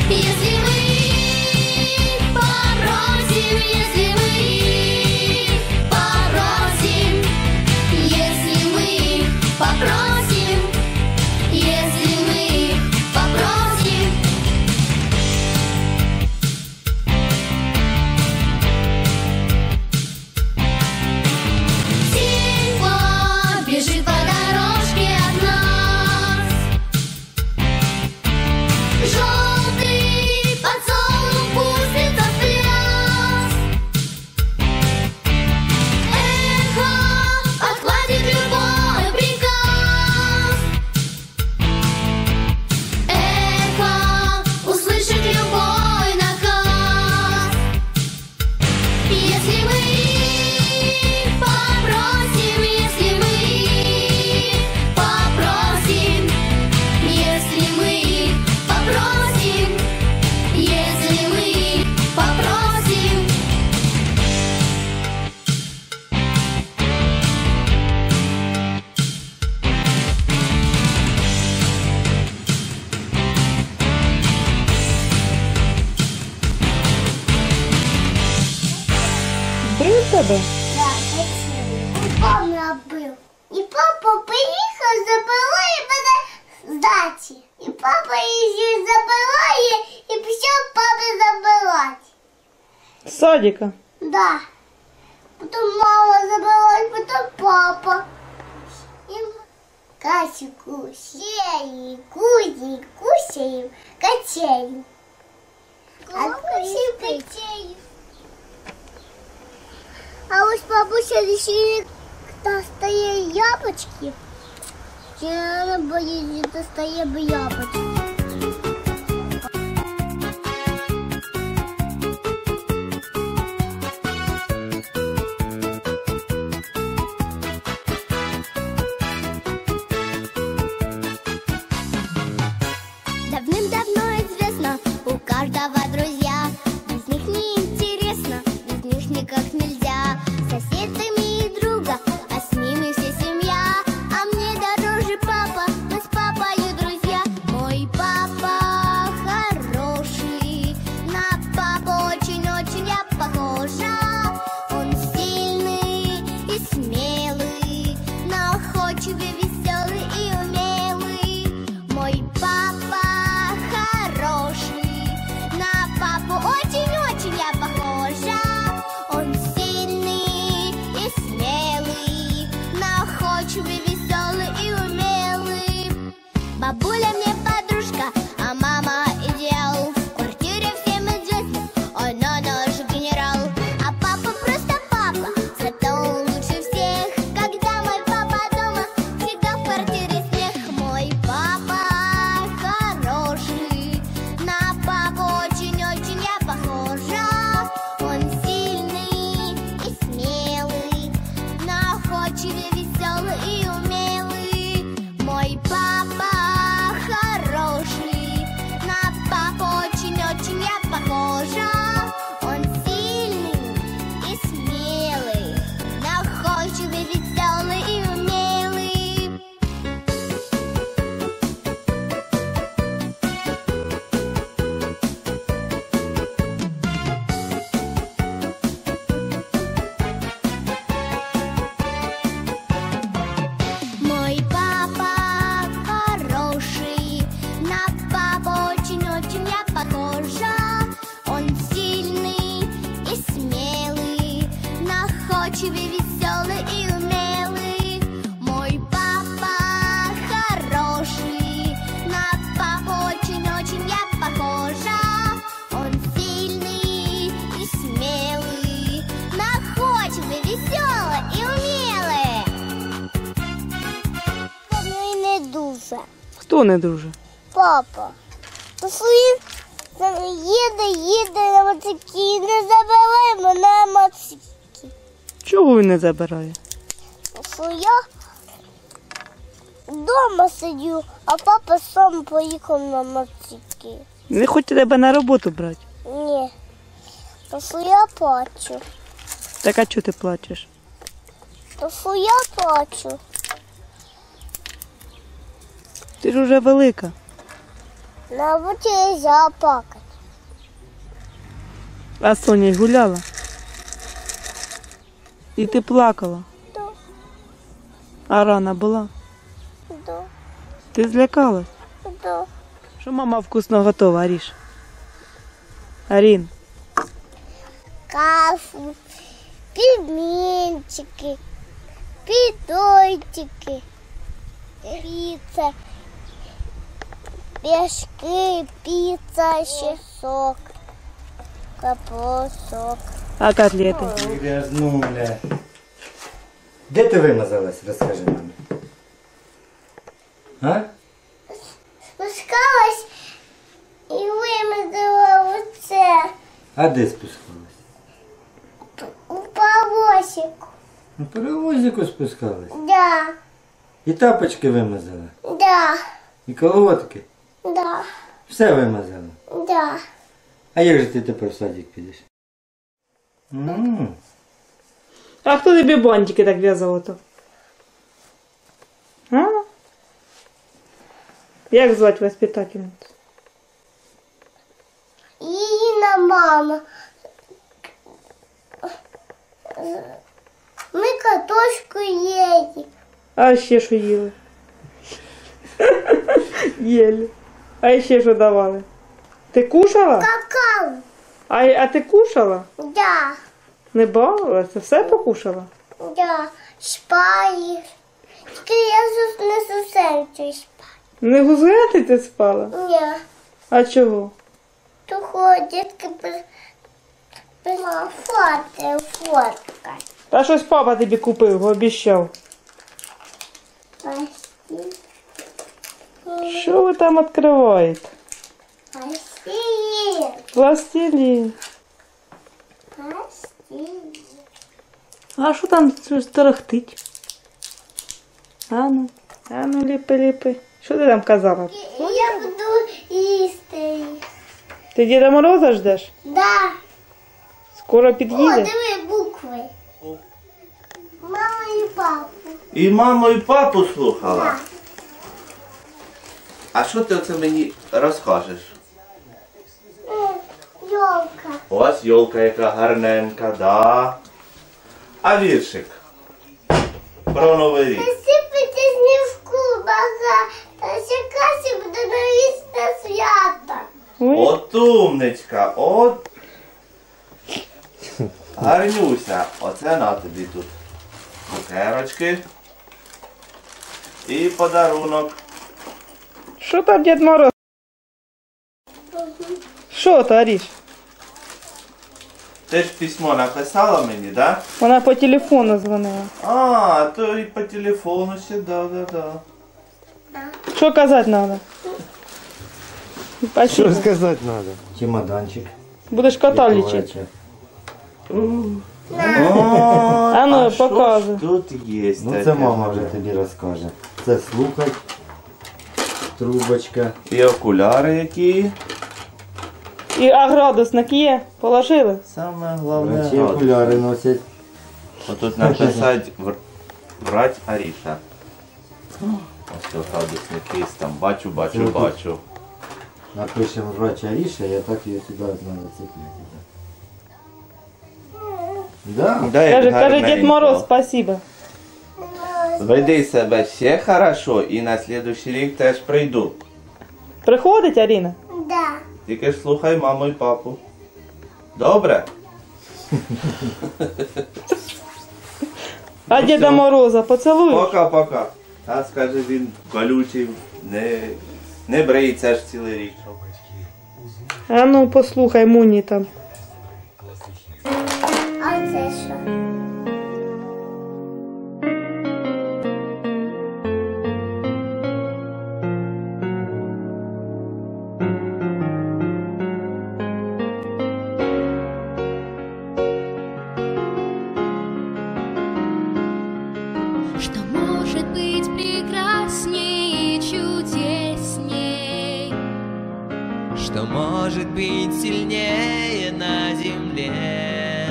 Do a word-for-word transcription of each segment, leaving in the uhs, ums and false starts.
Если мы попросим, если мы попросим, если мы попросим, если мы попросим. Симпа бежит по дорожке от нас. Желтый поцелуй пустится в пляс. Эхо подхватит любой приказ. Эхо услышит любой наказ. Если мы попросим, если мы попросим, если мы попросим, если мы попросим. Брив тебе? Да, красивый. Помню, был. И папа приехал, забыла и подать сдачи. И папа еще забыла и, и пришел папа забывать. З садика. Да. Потом мама забралась, потом папа. И Катю кушаем, кузи кушаем, качаем. А кушаем, качаем. А ось бабуся решили достає яблочки. Я боюсь, достає яблочки. Давным-давно известно, у каждого друзья. Без них неинтересно, без них никак нельзя. Соседами и друга, а с ними вся семья. А мне дороже папа, мы с папой друзья. Мой папа хороший, на папу очень-очень я похожа. Он сильный и смелый, находчивый, веселый и умелый. Мой папа хороший, на папу очень-очень я похожа. Он сильный и смелый, находчивый, веселый и умелый. Бабуля мне подружка, а мама идеал. В квартире всем известно, она наш генерал. А папа просто папа, зато он лучше всех. Когда мой папа дома, всегда в квартире смех. Мой папа хороший, на папу очень-очень я похожа. Он сильный и смелый, находчивый, веселый и умелый. Мой папа хороший, на папу очень-очень я похожа. Он сильный и смелый, находчивый, веселый и умелый. Мой папа хороший, на папу очень-очень я похожа. Он сильный и смелый, находчивый, веселый и умелый. Мой папа хороший, на папу очень-очень я похожа. Он сильный и смелый, находчивый, веселый и умелый. Ну і не дуже. Хто не друже? Папа. То свої їде, їде на мотоциклі і не забираємо на мотоциклі. Чого він не забирає? Що я вдома сидю, а папа сам поїхав на мотоциклі. Не хоче тебе на роботу брати? Ні. То що я плачу. Так а чого ти плачеш? То що я плачу. Ти ж уже велика. На роботі нельзя плакати. А Соня гуляла? І ти плакала? Да, А рана була? да, Ти злякалась? да. Що мама вкусно готова, Аріш? Арін, Кашу, пельменчики, пидойчики, пицца, пешки, пицца, ще сок, капусток. а котлети? Грязнуля. Де ти вимазалась, розкажи мені. А? Спускалась і вимазала оце А де спускалась? у паровозику. На паровозику спускалась. Да, І тапочки вимазала. да, І колготки. да, Все вимазала. да. А як же ти тепер в садик підеш? М. А хто тобі бантики так в'язав ото? А? Як звати воспитательницю? Інна мама. Ми картошку їли. А ще що їли? Їли. А ще що давали? Ти кушала? Какао. А, а ти кушала? Да, Не балувалася? Все покушала? да. Спали. Тільки я зус- не зустрічаю спати. Не гузгати ти спала? Ні. А чого? То ходять фото, фотка. Та щось папа тобі купив, обіщав. Прости. Що ви там відкриваєте? Прости. Пластилін. Прости. А що там щось торохтить? Ану, ану, ліпи, ліпи. Що ти там казала? Я буду їсти. Ти Діда Мороза ждеш? Да. Скоро О, під'їде? диви букви. Мама і папу. І маму, і папу слухала. Да. А що ти оце мені розкажеш? Йолка. Ось йолка яка гарненька, да. А віршик? Про Новий рік. Насипайте снівку багато, та чекайте буде новісне свято. Ой, От умничка, от. Гарнюся. Оце на тобі тут. Цукерочки. І подарунок. що там Дід Мороз? Що то, Аріш? Ти ж письмо написала мені, да? Вона по телефону дзвонила. А, то і по телефону ще, да, да, да. Що казати треба? Спасибо. сказати треба? Чемоданчик. Будеш кота лічити. А ну, що показуй. ж тут є? Ну це мама вже тобі розкаже. Це слухай. Трубочка. І окуляри які. І а градусник є? Положили? Саме головне. Врачі градус. окуляри носять. Отут написати вр- врать Аріша. Ось тут градусник є, там бачу, бачу, Це бачу. Напишемо врач Аріша, я так її сюди треба цепляти. Да? Да, як Каже, каже Дід гарненько. Мороз, спасибо. Веди себе ще хорошо і на слідуючий рік теж прийду. Приходить Аріна? Да. Тільки ж слухай маму і папу. Добре? А Ну, Діда все. Мороза поцілуєш? Пока-пока. А скаже він колючий, не, не бриється ж цілий рік. А ну послухай, Муні там. А це що? Что может быть прекраснее и чудесней? Что может быть сильнее на земле?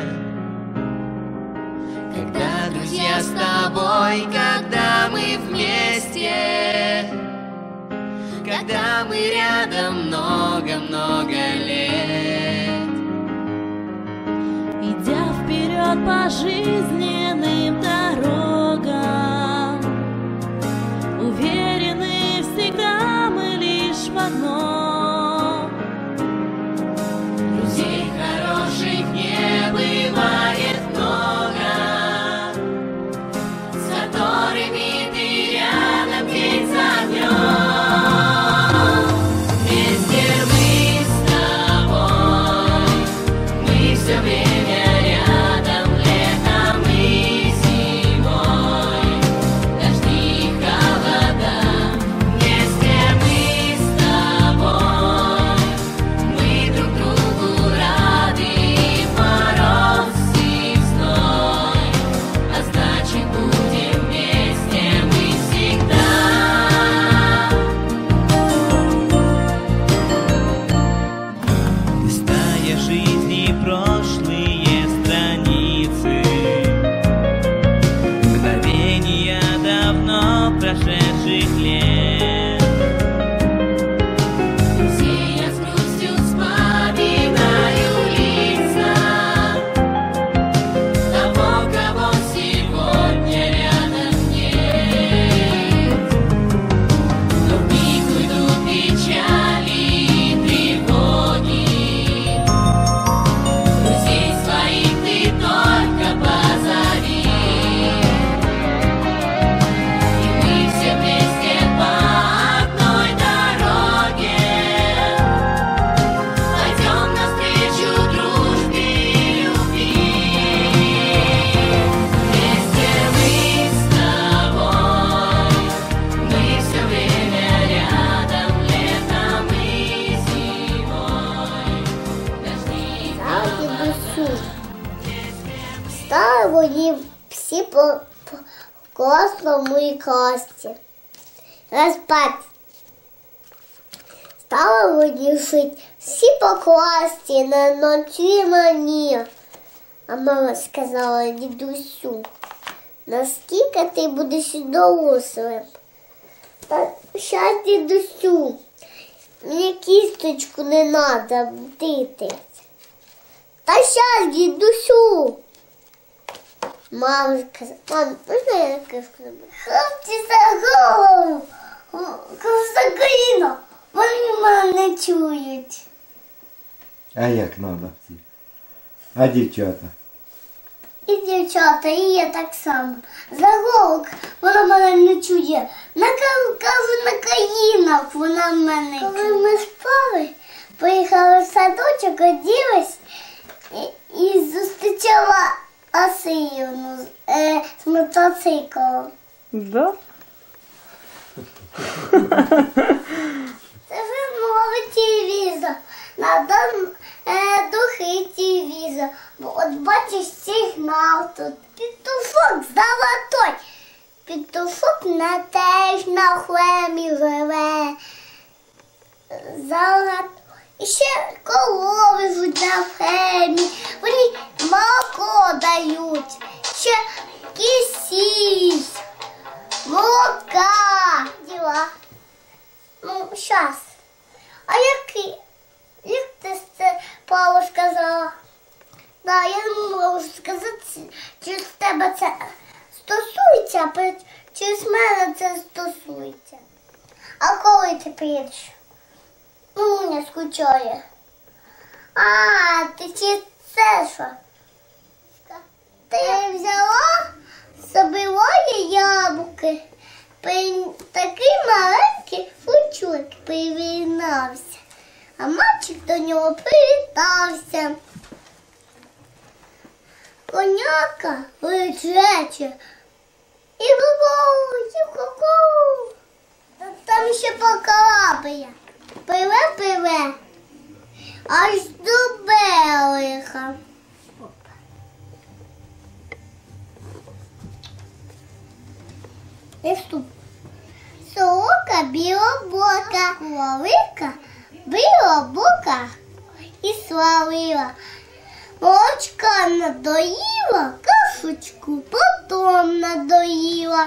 Когда друзья с тобой, когда мы вместе, когда мы рядом много-много лет. жизненным дорогам. Уверены всегда мы лишь в одном: Друзей хороших не бывает много, с которыми ты рядом день за днем. Вместе мы с тобой, мы все время рядом, летом и зимой, дожди и холода. Вместе мы с тобой, мы друг другу рады, и мороз, и зной, а значит будем вместе мы всегда. Листая жизни прошлые страницы, мгновения давно прошедших лет, друзей я с грустью вспоминаю лица того, кого сегодня рядом нет. Но в них уйдут печали и тревоги, друзей своих ты только позови, и мы все вместе по одной дороге пойдем навстречу дружбе и любви. Вместе мы с тобой, мы все время рядом, летом и зимой, дожди и Дідусю. Стали вони всі по, по класному і класі. Розпад. Стали вони жити всі по класі на ночі мені. А мама сказала: дідусю, наскільки ти будеш дорослим? Та щас, дідусю, мені кісточку не треба вдити. Та щас, дідусю. Мама сказала: мам, можна я скажу? Хлопці за голову, за коліно, вони мене не чують. А як надо всі? А дівчата? І дівчата, і я так само. За голову вона мене не чує. На ка- кажу, на колінах вона мене. Коли ми спали, поїхали в садочок, оділась і, і зустрічала Асиївну з, е, з мотоциклом. Да? Це вже новий телевізор. Надо е, духи телевізор. Бо от бачиш сигнал тут. Петушок золотой. Петушок на теж на хлемі живе. Золотой. І ще корови живуть на фермі. Вони молоко дають. Ще кисіль, молока. Діла. Ну, щас. А який? Як ти це, Павло, сказала? Да, я не можу сказати, чи з тебе це стосується, а чи з мене це стосується. А коли ти приїдеш? Ну, не скучає. А, ти чи це що? Ти взяла, собиває яблуки. Такий маленький фучок привінався, а мальчик до нього привітався. Коняка лежаче і бабу, і ку-ку. Там ще покалапає. Пливе-пливе, аж до берега. Наступ. Сорока білобока, ловика білобока і свалила. Молочка надоїла, кашечку потом надоїла.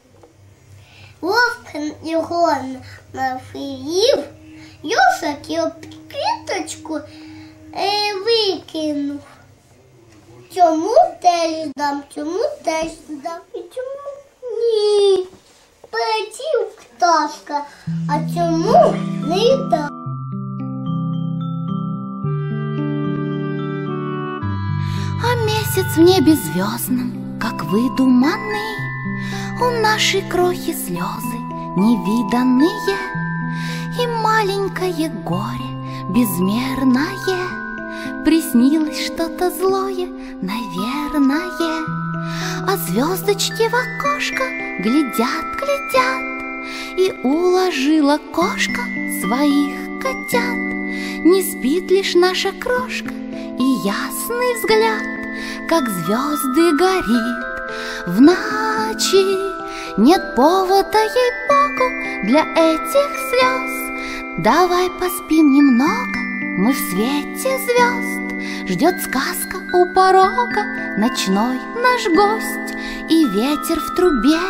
Вовк його нафіїв, Йосик його квіточку викинув. Чому теж там, чому теж сюди, і чому ні? Полетів пташка, а чому не йде? А месяц в небе звездном, как выдуманный, у нашей крохи слезы невиданные, и маленькое горе безмерное. Приснилось что-то злое, наверное. А звездочки в окошко глядят, глядят, и уложила кошка своих котят. Не спит лишь наша крошка, и ясный взгляд, как звезды горит в ночи. Нет повода, ей-богу, для этих слез. Давай поспим немного, мы в свете звезд. Ждет сказка у порога ночной наш гость, и ветер в трубе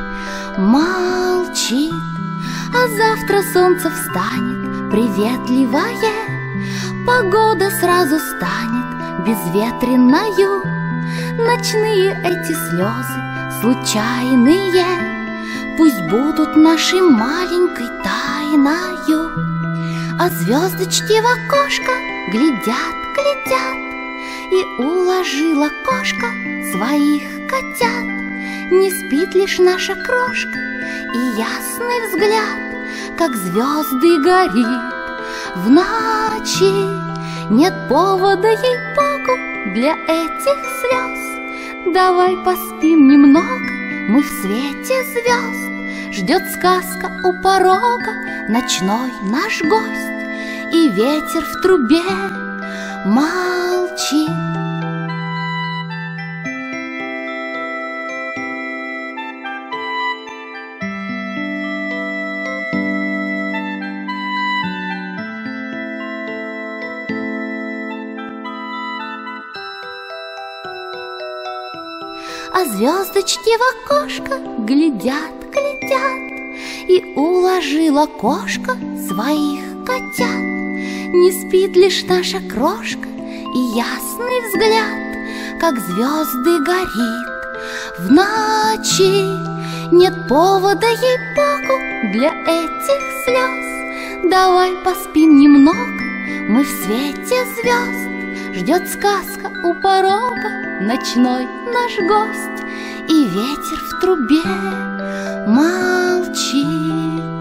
молчит. А завтра солнце встанет приветливое, погода сразу станет безветренною. Ночные эти слезы случайные пусть будут нашей маленькой тайною. А звездочки в окошко глядят, глядят, и уложила кошка своих котят. Не спит лишь наша крошка, и ясный взгляд, как звезды горит в ночи. Нет повода, ей-богу, для этих слез. Давай поспим немного, мы в свете звезд. Ждет сказка у порога ночной наш гость, и ветер в трубе молчит. А звездочки в окошко глядят, глядят, и уложила кошка своих котят. Не спит лишь наша крошка, и ясный взгляд, как звезды горит в ночи. Нет повода, ей-богу, для этих слез. Давай поспим немного, мы в свете звезд. Ждет сказка у порога ночной наш гость, и ветер в трубе молчит.